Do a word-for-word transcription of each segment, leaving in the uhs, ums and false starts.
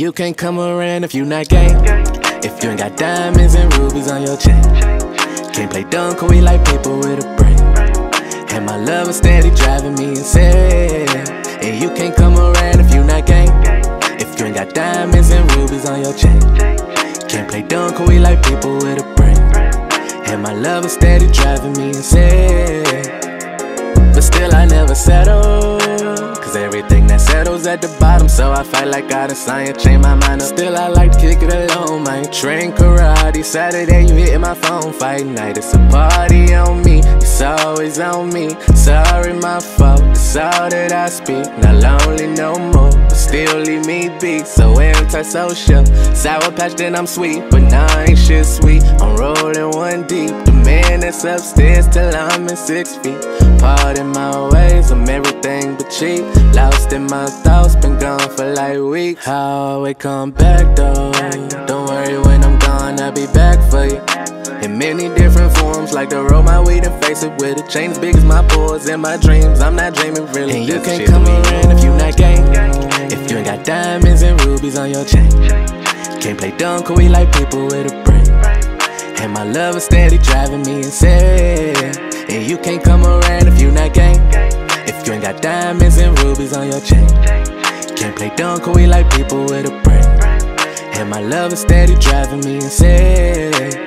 you can't come around if you not gang. If you ain't got diamonds and rubies on your chain. Can't play dumb, cause we like people with a brain. And my love is steady driving me insane. And you can't come around if you not gang. If you ain't got diamonds and rubies on your chain. Can't play dumb, cause we like people with a brain. And my love is steady driving me insane. But still I never settle, cause everything that settles at the bottom. So I fight like I done science, change my mind up. Still I like to kick it alone, man. Train karate, Saturday you hitting my phone. Fight night, it's a party on me. It's always on me. Sorry, my fault, it's all that I speak. Not lonely no more, but still leave me be. So antisocial, sour patch then I'm sweet. But now I ain't shit sweet, I'm rolling one deep. The man that's upstairs till I'm in six feet. Pardon my ways, I'm everything but cheap. Lost in my thoughts, been gone for like weeks. How it come back though? Don't worry, when I'm gone, I'll be back for you. In many different forms, like to roll my weed and face it with a chain as big as my boys and my dreams. I'm not dreaming really. And you can't come around if you not gang. If you ain't got diamonds and rubies on your chain. Can't play dumb, cause we like people with a brain. And my love is steady driving me insane. And you can't come around if you not gang. If you ain't got diamonds and rubies on your chain. Can't play dumb, cause we like people with a brain. And my love is steady driving me insane.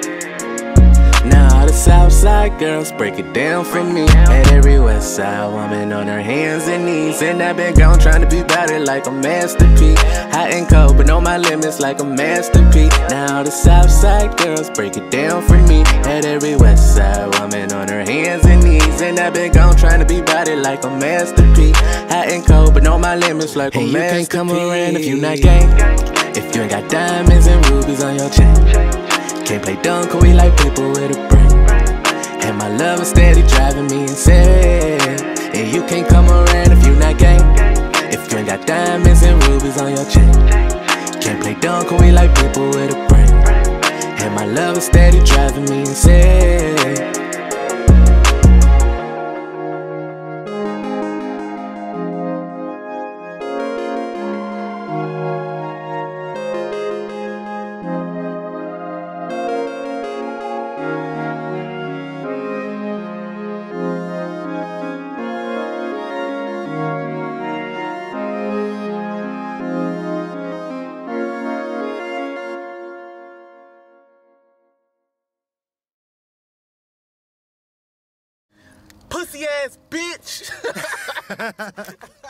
Now all the south side girls break it down for me. At every west side woman on her hands and knees. And I've been gone trying to be better like a masterpiece. Hot and cold but know my limits like a masterpiece. Now all the south side girls break it down for me. At every west side woman on her hands and knees. And I've been gone trying to be better like a masterpiece. Hot and cold but know my limits like a masterpiece. And you can't come around if you not gang. If you ain't got diamonds and rubies on your chain. Can't play dumb, cause we like people with a brain. And my love is steady driving me insane. And you can't come around if you not gang. If you ain't got diamonds and rubies on your chain. Can't play dumb, cause we like people with a brain. And my love is steady driving me insane. Pussy ass bitch!